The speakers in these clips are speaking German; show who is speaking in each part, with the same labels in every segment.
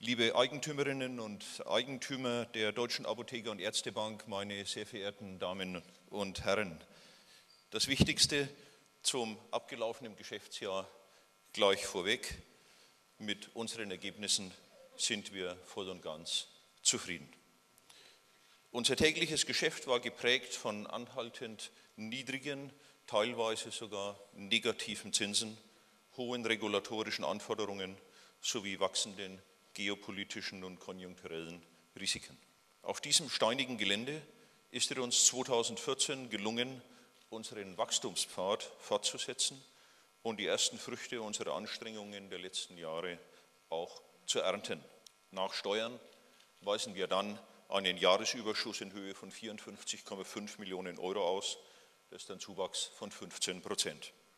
Speaker 1: Liebe Eigentümerinnen und Eigentümer der Deutschen Apotheker- und Ärztebank, meine sehr verehrten Damen und Herren. Das Wichtigste zum abgelaufenen Geschäftsjahr gleich vorweg. Mit unseren Ergebnissen sind wir voll und ganz zufrieden. Unser tägliches Geschäft war geprägt von anhaltend niedrigen, teilweise sogar negativen Zinsen, hohen regulatorischen Anforderungen sowie wachsenden geopolitischen und konjunkturellen Risiken. Auf diesem steinigen Gelände ist es uns 2014 gelungen, unseren Wachstumspfad fortzusetzen und die ersten Früchte unserer Anstrengungen der letzten Jahre auch zu ernten. Nach Steuern weisen wir dann einen Jahresüberschuss in Höhe von 54,5 Millionen Euro aus. Das ist ein Zuwachs von 15%.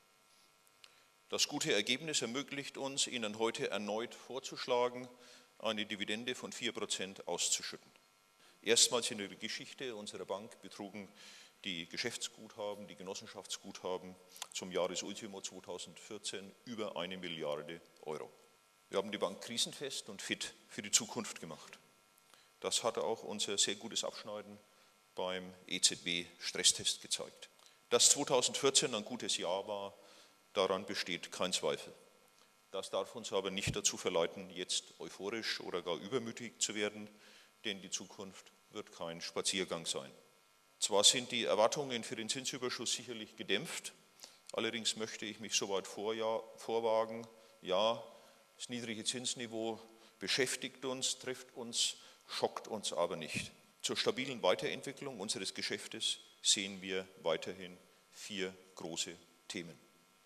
Speaker 1: Das gute Ergebnis ermöglicht uns, Ihnen heute erneut vorzuschlagen, eine Dividende von 4% auszuschütten. Erstmals in der Geschichte unserer Bank betrugen die Geschäftsguthaben, die Genossenschaftsguthaben zum Jahresultimo 2014 über 1 Milliarde Euro. Wir haben die Bank krisenfest und fit für die Zukunft gemacht. Das hat auch unser sehr gutes Abschneiden beim EZB-Stresstest gezeigt. Dass 2014 ein gutes Jahr war, daran besteht kein Zweifel. Das darf uns aber nicht dazu verleiten, jetzt euphorisch oder gar übermütig zu werden, denn die Zukunft wird kein Spaziergang sein. Zwar sind die Erwartungen für den Zinsüberschuss sicherlich gedämpft, allerdings möchte ich mich so weit vorwagen, ja, das niedrige Zinsniveau beschäftigt uns, trifft uns, schockt uns aber nicht. Zur stabilen Weiterentwicklung unseres Geschäftes sehen wir weiterhin 4 große Themen.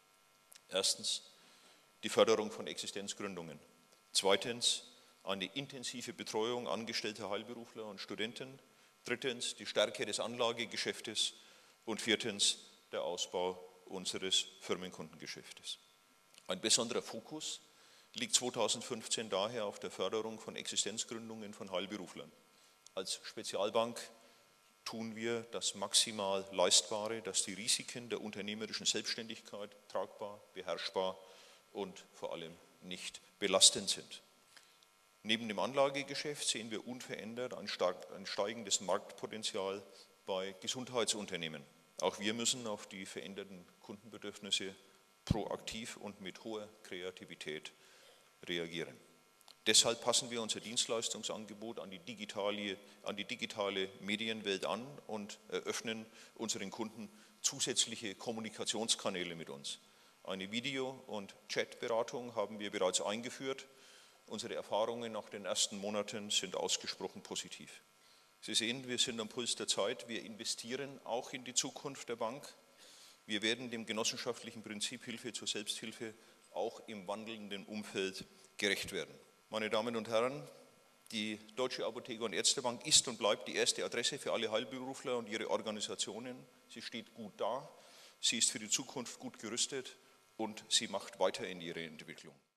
Speaker 1: Erstens die Förderung von Existenzgründungen. Zweitens eine intensive Betreuung angestellter Heilberufler und Studenten. Drittens die Stärke des Anlagegeschäftes. Und viertens der Ausbau unseres Firmenkundengeschäftes. Ein besonderer Fokus liegt 2015 daher auf der Förderung von Existenzgründungen von Heilberuflern. Als Spezialbank tun wir das maximal Leistbare, dass die Risiken der unternehmerischen Selbstständigkeit tragbar, beherrschbar und vor allem nicht belastend sind. Neben dem Anlagegeschäft sehen wir unverändert ein steigendes Marktpotenzial bei Gesundheitsunternehmen. Auch wir müssen auf die veränderten Kundenbedürfnisse proaktiv und mit hoher Kreativität reagieren. Deshalb passen wir unser Dienstleistungsangebot an die digitale Medienwelt an und eröffnen unseren Kunden zusätzliche Kommunikationskanäle mit uns. Eine Video- und Chatberatung haben wir bereits eingeführt. Unsere Erfahrungen nach den ersten Monaten sind ausgesprochen positiv. Sie sehen, wir sind am Puls der Zeit. Wir investieren auch in die Zukunft der Bank. Wir werden dem genossenschaftlichen Prinzip Hilfe zur Selbsthilfe auch im wandelnden Umfeld gerecht werden. Meine Damen und Herren, die Deutsche Apotheker- und Ärztebank ist und bleibt die erste Adresse für alle Heilberufler und ihre Organisationen. Sie steht gut da, sie ist für die Zukunft gut gerüstet und sie macht weiter in ihre Entwicklung.